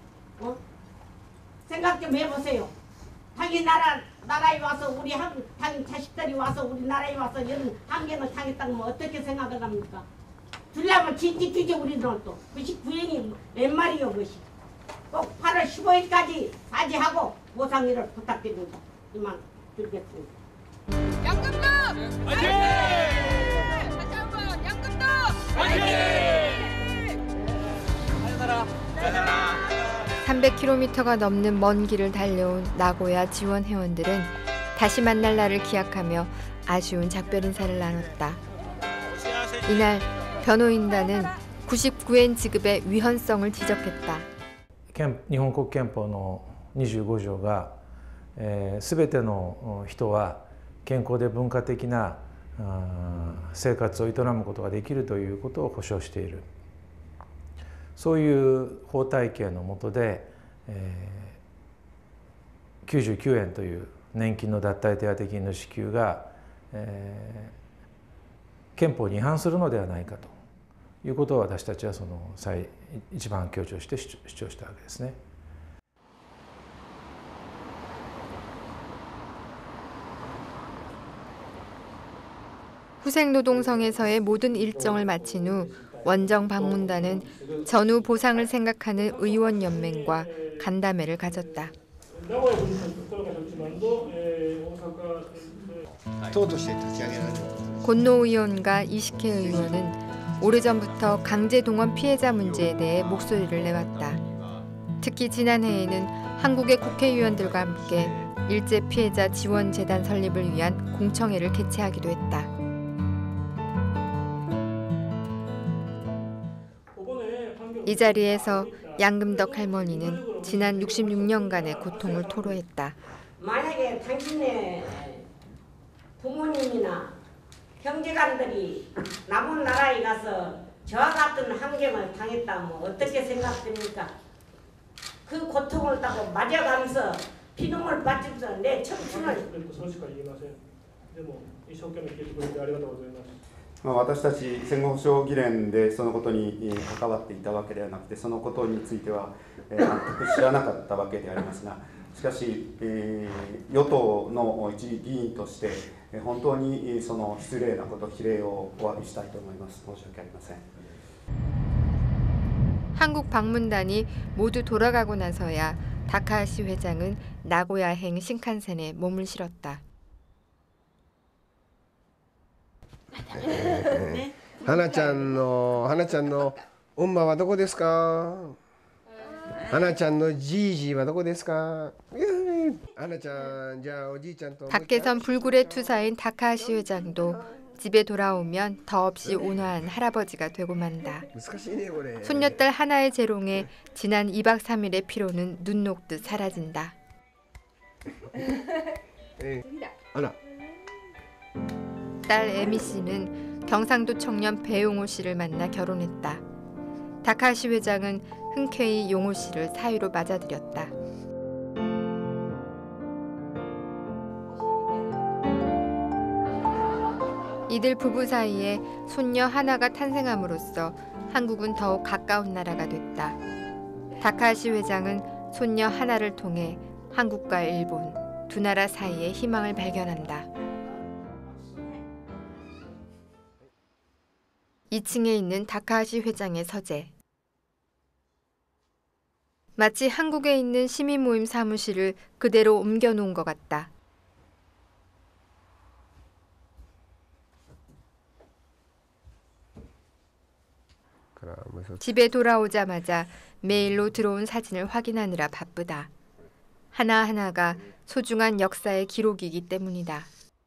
생각 좀 해보세요. 당연히 나라에 와서 우리 당 자식들이 와서 우리나라에 와서 이런 한계를 당했다면 어떻게 생각을 합니까? 주려면 진지 주죠. 우리는 또 그것이 구행이 몇 말이요. 그것이 꼭 8월 15일까지 사죄하고 보상일을 부탁드립니다. 이만 드리겠습니다. 양금덕 화이팅! 다시 한번 양금덕 화이팅! 살아라. 300km가 넘는 먼 길을 달려온 나고야 지원 회원들은 다시 만날 날을 기약하며 아쉬운 작별 인사를 나눴다. 이날 변호인단은 99엔 지급의 위헌성을 지적했다. 日本国憲法の25条が、全ての人は健康で文化的な生活を営むことができるということを保障している。そういう法体系の下で、99円という年金の脱退手当金の支給が、憲法に違反するのではないかということを私たちは一番強調して主張したわけですね。 후생노동성에서의 모든 일정을 마친 후 원정 방문단은 전후 보상을 생각하는 의원연맹과 간담회를 가졌다. 名古屋ご自身と福岡の地盤と、大阪党として立ち上げられる。 권노 의원과 이식혜 의원은 오래전부터 강제 동원 피해자 문제에 대해 목소리를 내왔다. 특히 지난해에는 한국의 국회의원들과 함께 일제 피해자 지원 재단 설립을 위한 공청회를 개최하기도 했다. 이 자리에서 양금덕 할머니는 지난 66년간의 고통을 토로했다. 만약에 당신네 부모님이나 형제간들이 남은 나라에 가서 저와 같은 환경을 당했다면 어떻게 생각됩니까? 그 고통을 따고 맞아가면서 피눈물 빠지면서 내 청춘을 私たち戦後保障議連でそのことに関わっていたわけではなくて、そのことについては全く知らなかったわけでありますが、しかし与党の一議員として本当にその失礼なこと、非礼をお詫びしたいと思います。申し訳ありません。 한국 방문단이 모두 돌아가고 나서야 다카하시 회장은 나고야행 신칸센에 몸을 실었다. 花ちゃんの엄마はどこですか? 하나ちゃんのじいじはどこですか? 하나ちゃん, 자, 오지ちゃんと 밖에선 불굴의 투사인 다카하시 회장도 집에 돌아오면 더없이 온화한 할아버지가 되고 만다. 손녀딸 하나의 재롱에 지난 2박 3일의 피로는 눈 녹듯 사라진다. 딸 에미 씨는 경상도 청년 배용호 씨를 만나 결혼했다. 다카하시 회장은 흔쾌히 용호 씨를 사위로 맞아들였다. 이들 부부 사이에 손녀 하나가 탄생함으로써 한국은 더욱 가까운 나라가 됐다. 다카하시 회장은 손녀 하나를 통해 한국과 일본 두 나라 사이의 희망을 발견한다. 2층에 있는 다카하시 회장의 서재. 마치 한국에 있는 시민 모임 사무실을 그대로 옮겨놓은 것 같다. 집에 돌아오자마자 메일로 들어온 사진을 확인하느라 바쁘다. 하나하나가 소중한 역사의 기록이기 때문이다.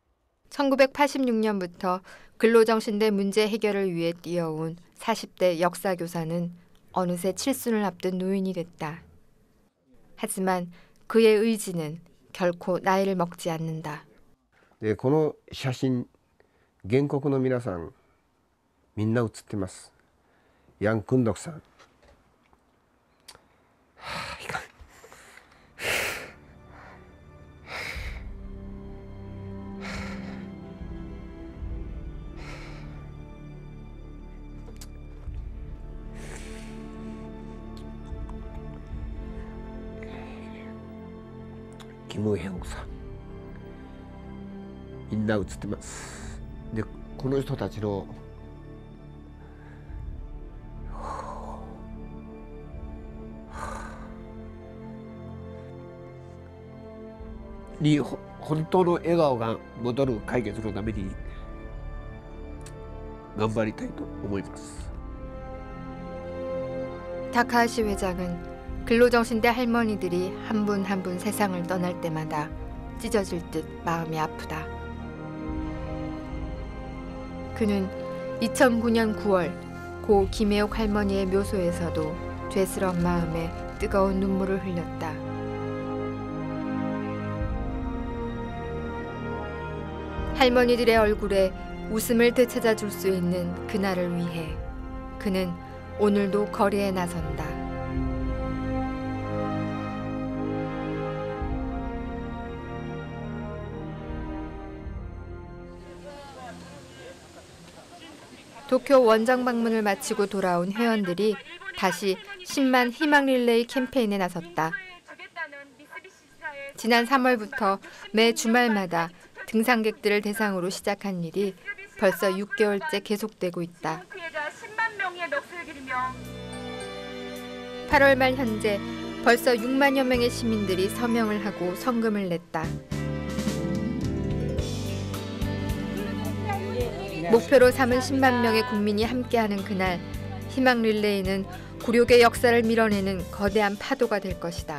1986년부터 근로정신대 문제 해결을 위해 뛰어온 40대 역사교사는 어느새 칠순을 앞둔 노인이 됐다. 하지만 그의 의지는 결코 나이를 먹지 않는다. この写真、原告の皆さん、みんな写ってます。 양근덕さん。김우형さん。みんな写ってます。で、この人たちの に本当の笑顔が戻る解決のために頑張りたいと思います. 다카하시 회장은 근로정신대 할머니들이 한 분 한 분 세상을 떠날 때마다 찢어질 듯 마음이 아프다. 그는 2009년 9월 고 김혜옥 할머니의 묘소에서도 죄스러운 마음에 뜨거운 눈물을 흘렸다. 할머니들의 얼굴에 웃음을 되찾아줄 수 있는 그날을 위해 그는 오늘도 거리에 나선다. 도쿄 원정 방문을 마치고 돌아온 회원들이 다시 10만 희망 릴레이 캠페인에 나섰다. 지난 3월부터 매 주말마다 등산객들을 대상으로 시작한 일이 벌써 6개월째 계속되고 있다. 8월 말 현재 벌써 6만여 명의 시민들이 서명을 하고 성금을 냈다. 목표로 삼은 10만 명의 국민이 함께하는 그날, 희망 릴레이는 굴욕의 역사를 밀어내는 거대한 파도가 될 것이다.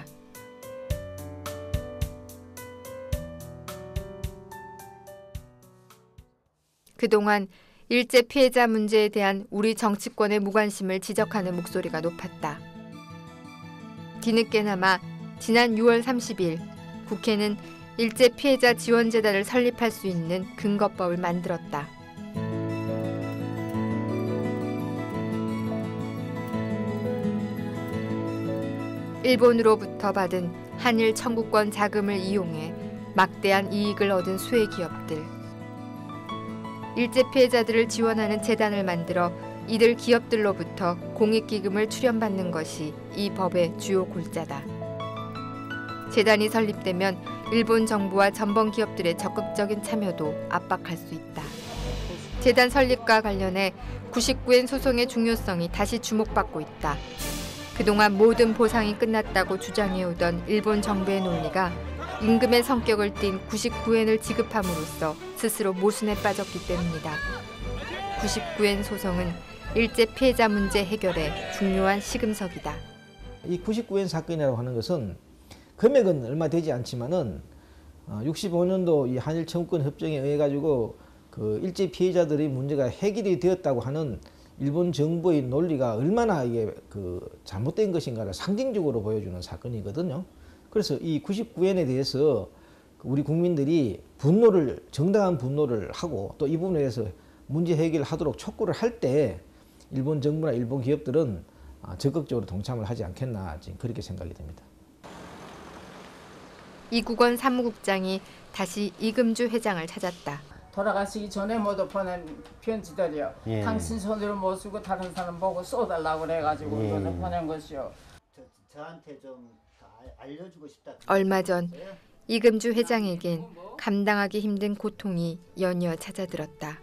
그동안 일제 피해자 문제에 대한 우리 정치권의 무관심을 지적하는 목소리가 높았다. 뒤늦게나마 지난 6월 30일 국회는 일제 피해자 지원재단을 설립할 수 있는 근거법을 만들었다. 일본으로부터 받은 한일 청구권 자금을 이용해 막대한 이익을 얻은 수혜 기업들. 일제 피해자들을 지원하는 재단을 만들어 이들 기업들로부터 공익기금을 출연받는 것이 이 법의 주요 골자다. 재단이 설립되면 일본 정부와 전범 기업들의 적극적인 참여도 압박할 수 있다. 재단 설립과 관련해 99엔 소송의 중요성이 다시 주목받고 있다. 그동안 모든 보상이 끝났다고 주장해오던 일본 정부의 논리가 임금의 성격을 띤 99엔을 지급함으로써 스스로 모순에 빠졌기 때문이다. 99엔 소송은 일제 피해자 문제 해결에 중요한 시금석이다. 이 99엔 사건이라고 하는 것은 금액은 얼마 되지 않지만은 65년도 이 한일 청구권 협정에 의해 가지고 그 일제 피해자들의 문제가 해결이 되었다고 하는 일본 정부의 논리가 얼마나 이게 그 잘못된 것인가를 상징적으로 보여주는 사건이거든요. 그래서 이 99엔에 대해서 우리 국민들이 정당한 분노를 하고 또 이 부분에 대해서 문제 해결을 하도록 촉구를 할 때 일본 정부나 일본 기업들은 적극적으로 동참을 하지 않겠나 지금 그렇게 생각이 됩니다. 이국원 사무국장이 다시 이금주 회장을 찾았다. 돌아가시기 전에 모두 보낸 편지들이요. 예. 당신 손으로 못 쓰고 다른 사람 보고 써달라고 그래가지고 예. 이거는 보낸 것이요. 저한테 좀 알려주고 싶다. 얼마 전 이금주 회장에겐 감당하기 힘든 고통이 연이어 찾아들었다.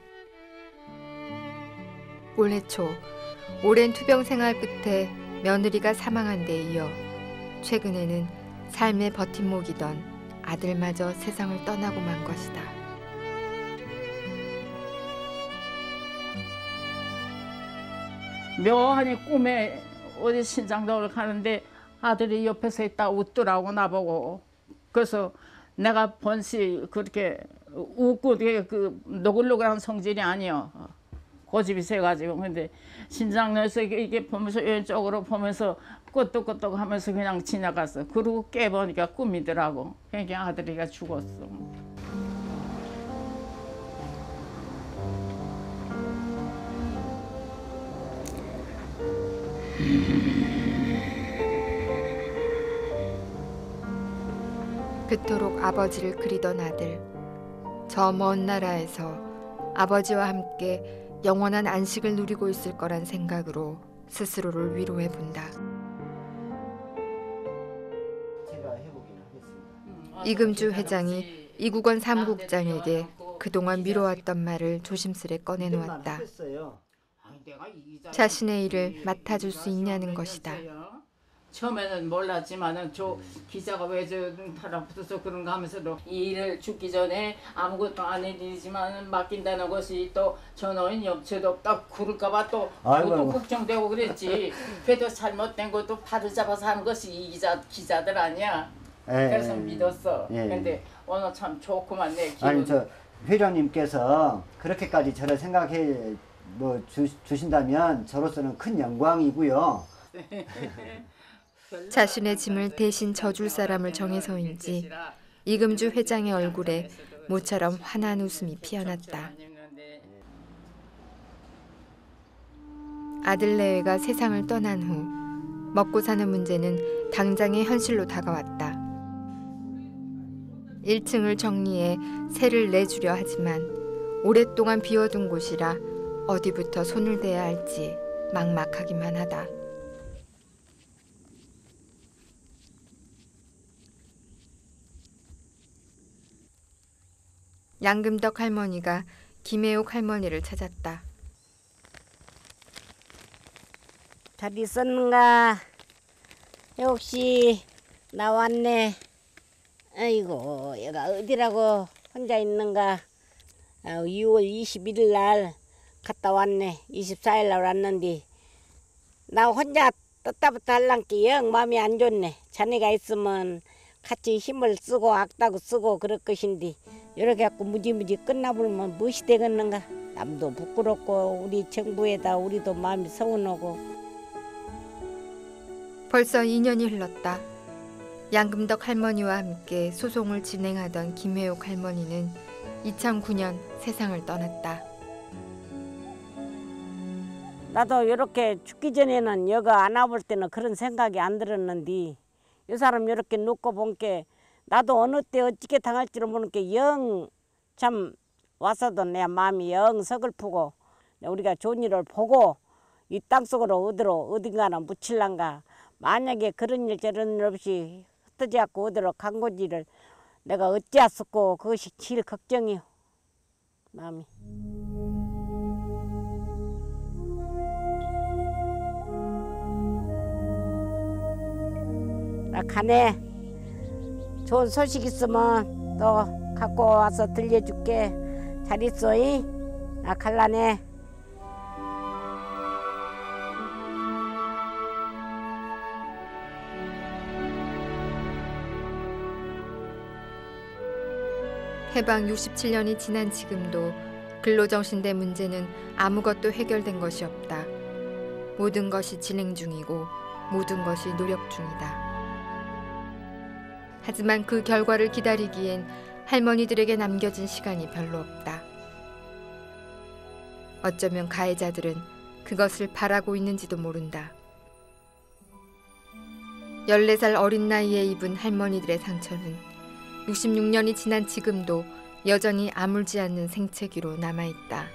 올해 초 오랜 투병 생활 끝에 며느리가 사망한 데 이어 최근에는 삶의 버팀목이던 아들마저 세상을 떠나고 만 것이다. 묘하니 꿈에 어디 신장동을 가는데 아들이 옆에서 있다 웃더라고 나보고. 그래서 내가 번시 그렇게 웃고 되게 그 노글노글한 성질이 아니요. 고집이 세가지고. 근데 신장로에서 이게 보면서 왼쪽으로 보면서 끄떡끄떡 하면서 그냥 지나갔어. 그러고 깨보니까 꿈이더라고. 그러니까 아들이가 죽었어. 그토록 아버지를 그리던 아들. 저 먼 나라에서 아버지와 함께 영원한 안식을 누리고 있을 거란 생각으로 스스로를 위로해 본다. 이금주 회장이 이국원 사무국장에게 그동안 미뤄왔던 말을 조심스레 꺼내놓았다. 자신의 일을 맡아줄 수 있냐는 것이다. 처음에는 몰랐지만은 저 기자가 왜 저 달라붙어서 그런가 하면서도 이 일을 죽기 전에 아무것도 안 해드리지만 맡긴다는 것이 또 전화인 염치도 없다 그럴까봐 또 그것도 걱정되고 그랬지. 그래도 잘못된 것도 바로잡아서 하는 것이 이 기자들 아니야. 그래서 믿었어. 근데 오늘 참 좋구만 내 기분. 아니 저 회장님께서 그렇게까지 저를 생각해 주신다면 저로서는 큰 영광이고요. 자신의 짐을 대신 져줄 사람을 정해서인지 이금주 회장의 얼굴에 모처럼 환한 웃음이 피어났다. 아들 내외가 세상을 떠난 후 먹고 사는 문제는 당장의 현실로 다가왔다. 1층을 정리해 세를 내주려 하지만 오랫동안 비워둔 곳이라 어디부터 손을 대야 할지 막막하기만 하다. 양금덕 할머니가 김혜옥 할머니를 찾았다. 잘 있었는가? 역시 나왔네. 아이고 얘가 어디라고 혼자 있는가. 6월 21일 날 갔다 왔네. 24일 날 왔는데 나 혼자 떴다부터 할랑께 영 마음이 안 좋네. 자네가 있으면 같이 힘을 쓰고 악다고 쓰고 그럴 것인데 이렇게 갖고 무지무지 끝나버리면 무엇이 되겠는가. 남도 부끄럽고 우리 정부에다 우리도 마음이 서운하고. 벌써 2년이 흘렀다. 양금덕 할머니와 함께 소송을 진행하던 김회옥 할머니는 2009년 세상을 떠났다. 나도 이렇게 죽기 전에는 여가 안 와볼 때는 그런 생각이 안 들었는데 이 사람 이렇게 놓고 본 게 나도 어느 때 어떻게 당할지를 모르는 게 영 참 와서도 내 마음이 영 서글프고 우리가 좋은 일을 보고 이 땅속으로 어딘가나 묻힐란가. 만약에 그런 일 저런 일 없이 흩어지 않고 어디로 간 건지를 내가 어찌했었고 그것이 제일 걱정이요. 마음이. 나 가네. 좋은 소식 있으면 또 갖고 와서 들려줄게. 잘 있어이. 나 갈라네. 해방 67년이 지난 지금도 근로정신대 문제는 아무것도 해결된 것이 없다. 모든 것이 진행 중이고 모든 것이 노력 중이다. 하지만 그 결과를 기다리기엔 할머니들에게 남겨진 시간이 별로 없다. 어쩌면 가해자들은 그것을 바라고 있는지도 모른다. 14살 어린 나이에 입은 할머니들의 상처는 66년이 지난 지금도 여전히 아물지 않는 생채기로 남아있다.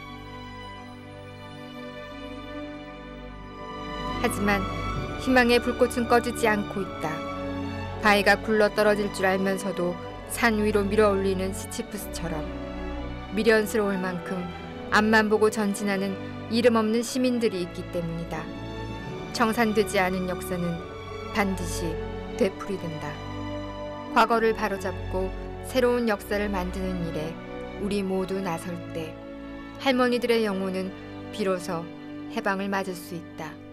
하지만 희망의 불꽃은 꺼지지 않고 있다. 바위가 굴러떨어질 줄 알면서도 산 위로 밀어올리는 시치프스처럼 미련스러울 만큼 앞만 보고 전진하는 이름 없는 시민들이 있기 때문이다. 청산되지 않은 역사는 반드시 되풀이된다. 과거를 바로잡고 새로운 역사를 만드는 일에 우리 모두 나설 때 할머니들의 영혼은 비로소 해방을 맞을 수 있다.